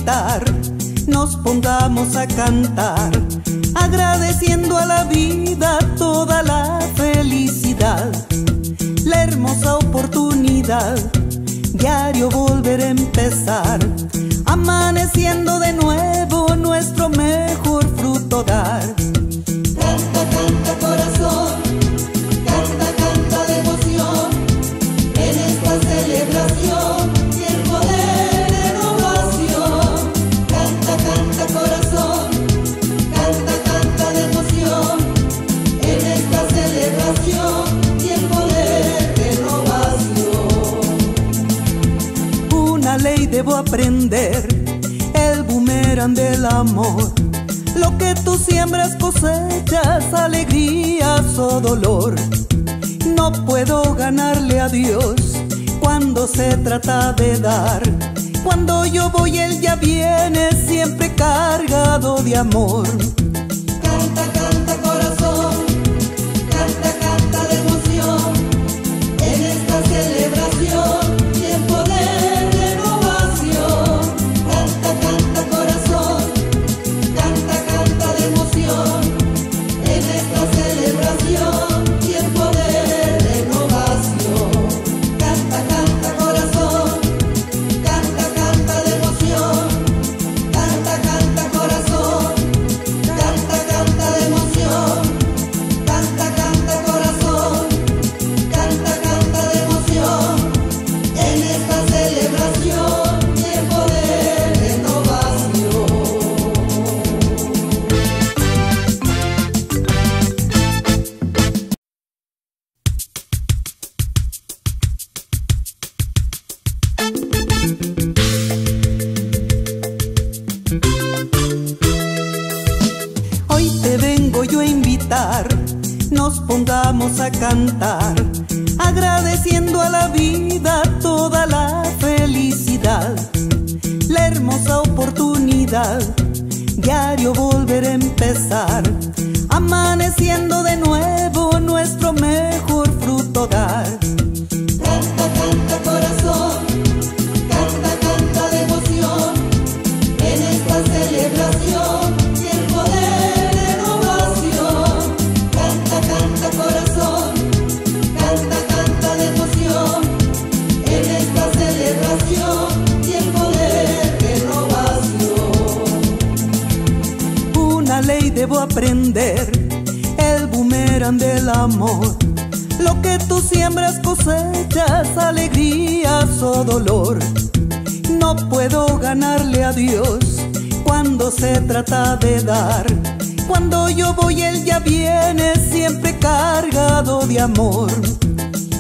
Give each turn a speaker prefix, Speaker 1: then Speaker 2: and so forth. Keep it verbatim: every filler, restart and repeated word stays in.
Speaker 1: invitar, nos pongamos a cantar, agradeciendo a la vida toda la felicidad, la hermosa oportunidad, diario volver a empezar, amaneciendo de nuevo nuestro mejor fruto dar.
Speaker 2: Canta, canta corazón, canta, canta de emoción, en esta celebración tiempo de renovación. Canta, canta corazón, canta, canta de emoción, en esta celebración tiempo de renovación.
Speaker 1: Una ley debo aprender, el boomerang del amor. Lo que tú siembras cosechas, alegrías o dolor. No puedo ganarle a Dios cuando se trata de dar. Cuando yo voy, Él ya viene, siempre cargado de amor.
Speaker 2: Canta, canta corazón, canta, canta de emoción, en esta celebración tiempo de renovación. Canta, canta corazón, canta, canta de emoción, en esta celebración tiempo de renovación. Canta, canta corazón, canta, canta de emoción, canta, canta corazón, canta, canta de emoción, canta, canta corazón, canta, canta de emoción, en esta celebración tiempo de renovación.
Speaker 1: Hoy te vengo yo a invitar, nos pongamos a cantar, agradeciendo a la vida toda la felicidad, la hermosa oportunidad, diario volver a empezar, amaneciendo de nuevo nuestro mejor fruto dar.
Speaker 2: Canta, canta corazón, canta, canta de emoción, en esta celebración tiempo de renovación. Canta, canta corazón, canta, canta de emoción, en esta celebración tiempo de renovación.
Speaker 1: Una ley debo aprender, el boomerang del amor. Lo que tú siembras cosechas, alegrías o dolor. No puedo ganarle a Dios cuando se trata de dar. Cuando yo voy, Él ya viene, siempre cargado de amor.